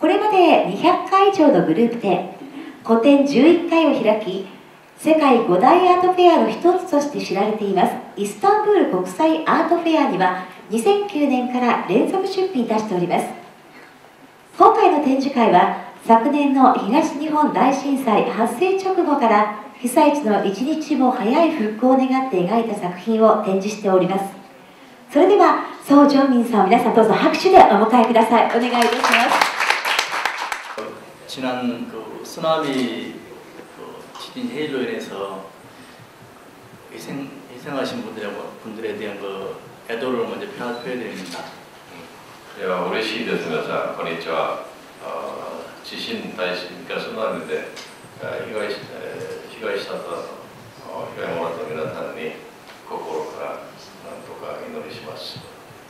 これまで200回以上のグループ展、個展11回を開き、世界5大アートフェアの一つとして知られていますイスタンブール国際アートフェアには2009年から連続出品いたしております。今回の展示会は昨年の東日本大震災発生直後から被災地の一日も早い復興を願って描いた作品を展示しております。それではソ・ジョンミンさんを皆さんどうぞ拍手でお迎えください。お願いいたします。 지난 쓰나미 지진 해일로 인해서 희생하신 분들에 대한 애도를 먼저 표해드립니다. いや嬉しいですね。じゃあこんにちは。地震大震が津波で被害者と被害者の皆さんに心からなんとか祈りします。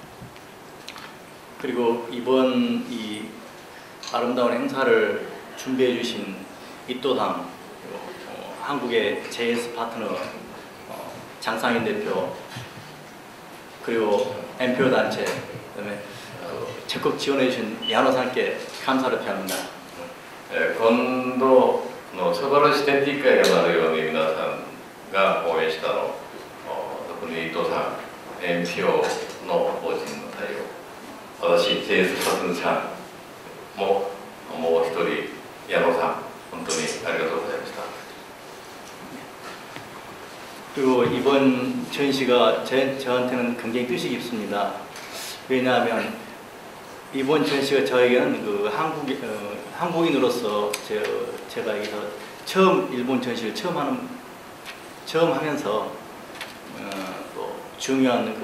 그리고 이번 이 아름다운 행사를 준비해 주신 이또당 한국의 JS 파트너 장상인 대표 그리고 NPO 단체 그다음에 적극 지원해 주신 야노상께 감사를 표합니다. 今度の素晴らしい展示会がなるように皆さんが応援したの、特に伊藤さん、NPO の法人の対応、私、JS パトゥンさんもう一人、矢野さん、本当にありがとうございました。 그리고 이번 전시가 저한테는 굉장히 뜻이 깊습니다. 왜냐하면 이번 전시가 저에게는 한국인으로서 제가 여기서 처음 일본 전시를 처음 하면서 또 중요한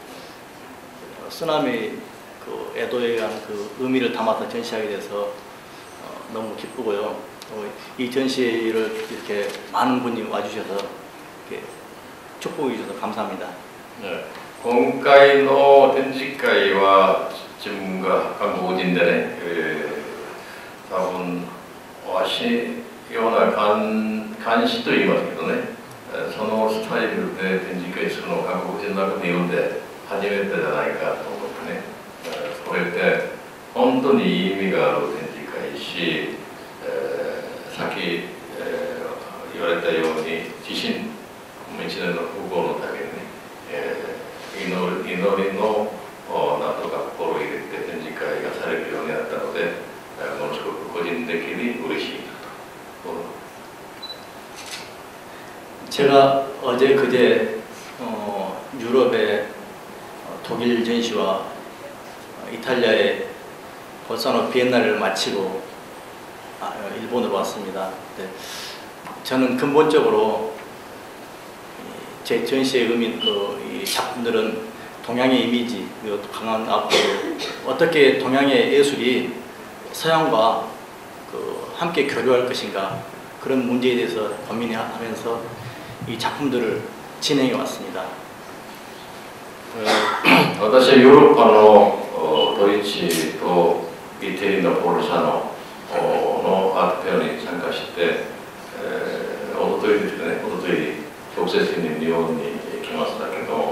쓰나미 애도에 대한 의미를 담아서 전시하게 돼서 너무 기쁘고요. 이 전시를 이렇게 많은 분이 와주셔서 이렇게 축복해 주셔서 감사합니다. 네. 今回の展示会は自分が韓国人でね、多分わしような監視と言いますけどね、そのスタイルで展示会するのが韓国人の中で日本で初めてじゃないかと思ってね、それで本当にいい意味がある展示会し、さっき言われたように地震一年の復興のためにね、祈りのなんとか心を入れて展示会がされるようになったので、ものすごく個人的に嬉しいなと。 제가 어제 그제 유럽의 독일 전시와 이탈리아의 볼사노 비엔날레를 마치고 일본으로 왔습니다. 저는 근본적으로 제 전시의 의미, 이 작품들은 동양의 이미지, 그리고 강한 앞으로 어떻게 동양의 예술이 서양과 함께 교류할 것인가 그런 문제에 대해서 고민하면서 이 작품들을 진행해 왔습니다. 私はヨーロッパのドイツとイタリアのポルシャのアートフェアに参加して、おとといですね、おととい直接に日本に来ましたけど、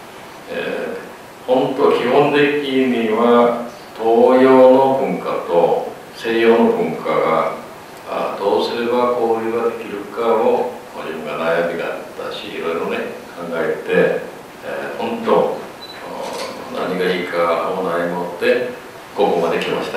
本当基本的には東洋の文化と西洋の文化がどうすれば交流ができるかを自分が悩みがあったし、いろいろね考えて、本当何がいいかを悩み持ってここまで来ました。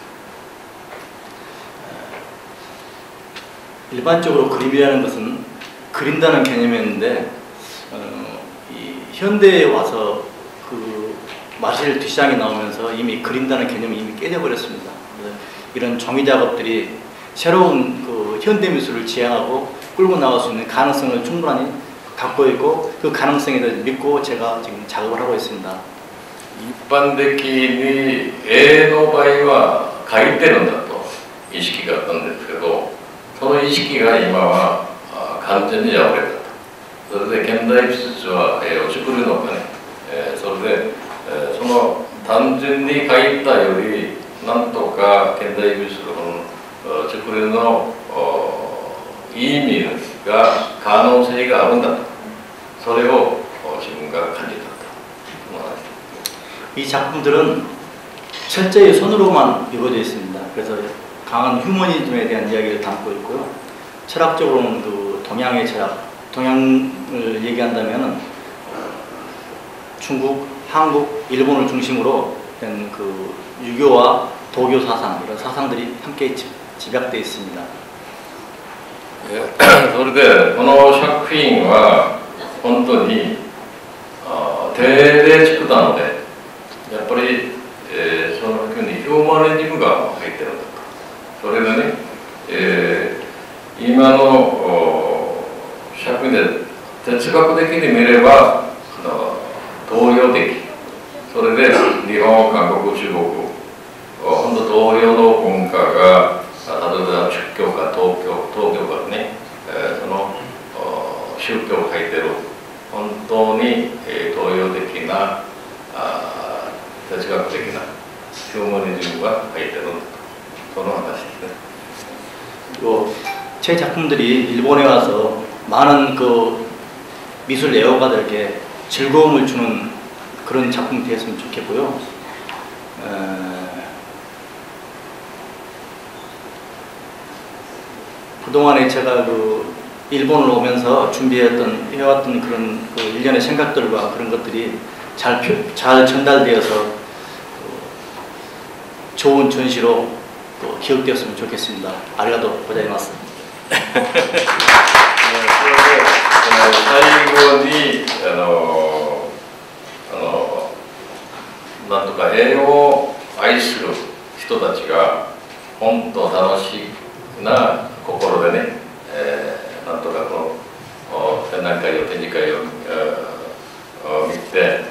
일반적으로 그림이라는 것은 그린다는 개념이었는데 이 현대에 와서 마실 뒷장이 나오면서 이미 그린다는 개념이 이미 깨져버렸습니다. 이런 종이 작업들이 새로운 현대 미술을 지향하고 끌고 나갈 수 있는 가능성을 충분히 갖고 있고 그 가능성에 대해서 믿고 제가 지금 작업을 하고 있습니다. 一般的に絵の場合は描いてるんだと意識があったんですけど、その意識が今は完全に破れたと。それで現代美術は絵を作るのかね、それでその単純に描いたよりなんとか現代美術の作るのいい意味が可能性があるんだと、それを自分が感じたと。 이 작품들은 철저히 손으로만 이루어져 있습니다. 그래서 강한 휴머니즘에 대한 이야기를 담고 있고요. 철학적으로는 그 동양의 철학, 동양을 얘기한다면은 중국, 한국, 일본을 중심으로 된 그 유교와 도교 사상, 이런 사상들이 함께 집약되어 있습니다. それでこの作品は本当に手で作ったので、やっぱり、その中にヒューマニズムが入ってるんだと。それでね、今の作品で哲学的に見れば東洋的、それで日本、韓国、中国、本当東洋の文化が例えば出教か東教かね、その宗教を書いてる本当に東洋的な哲学的なヒューマニズムが入ってるその話ですね。 그리고 제 작품들이 일본에 와서 많은 그 미술 애호가들에게 즐거움을 주는 그런 작품이 되었으면 좋겠고요. 그동안에 제가 그 일본을 오면서 해왔던 그런 그 일련의 생각들과 그런 것들이 잘 전달되어서 좋은 전시로 또 기억되었으면 좋겠습니다. 아리가또 고자이마스. 最後になんとか絵を愛する人たちが本当楽しいな心でね、なんとかこの展覧会を展示会を見て、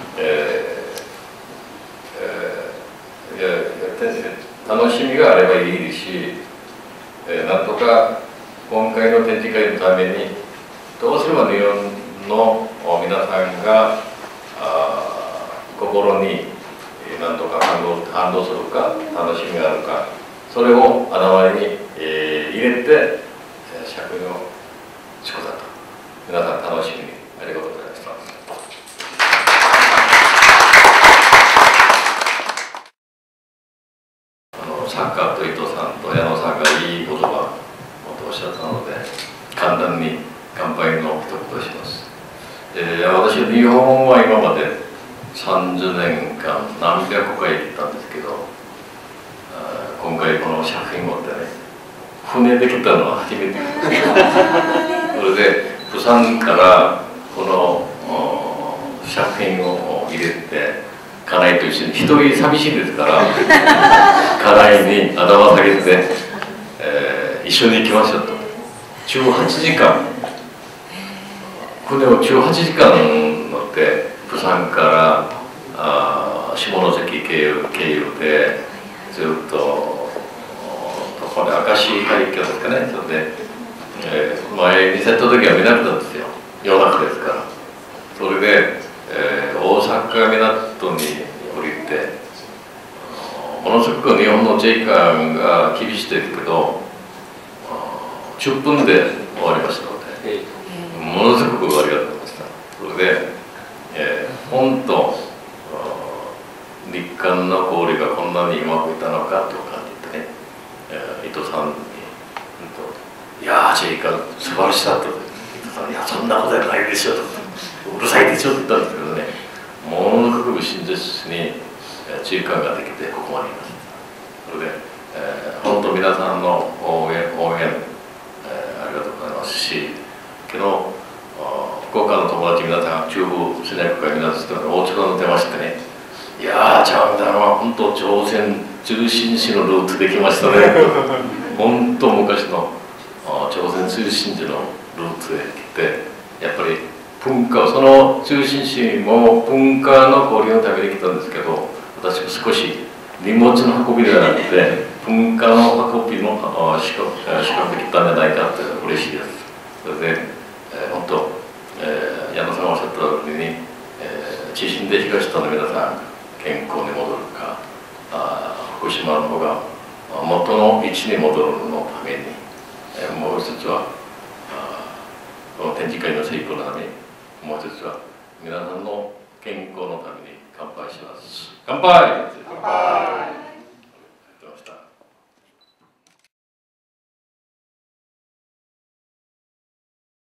楽しみがあればいいし、なんとか今回の展示会のためにどうすれば日本の皆さんが心になんとか感動するか楽しみがあるか、それを頭に入れて作品を作ったと。皆さん楽しみにありがとうございました。サッカーと伊藤さんと矢野さんがいい言葉をおっしゃったので簡単に乾杯の一言します。私日本は今まで30年間何百回行ったんですけど、今回この作品を持ってね船で来たのは初めてです。それで釜山からこの作品を入れて家内と一緒に一人寂しいですから家内に頭下げて、一緒に行きましょうと。18時間船を18時間乗って釜山から下関経由でずっとこれ明石海峡ですかね。それで、前にセット時は港なんですよ。夜中ですから。それで、大阪港に降りてものすごく日本の時間が厳しいですけど10分で終わりましたので、ものすごくありがとうございました。それで、本当日韓の交流がこんなにうまくいったのかと感じてね、伊藤さんに「いやージェイカ素晴らしかった」と伊藤さん「いやそんなことはないでしょ」と「うるさいでしょ」って言ったんですけどね、ものすごく真実に中間ができてここまでいます。それで、本当皆さんの応援、ありがとうございますし、昨日福岡の友達皆さん中部スナック会皆さん大阪の出ましてね、いやーチャンダンは本当朝鮮中心地のルートできましたね本当昔の朝鮮中心地のルートで来て、やっぱり文化その中心地も文化の交流のために来たんですけど、私も少し荷物の運びではなくて文化の運びも仕掛けてきたんじゃないかって嬉しいです。それで、本当、矢野さんがおっしゃったように、地震で被害したの皆さん健康に戻るか、福島の方が元の位置に戻るのために、もう一つはこの展示会の成功のために、もう一つは皆さんの健康のために乾杯します。乾杯。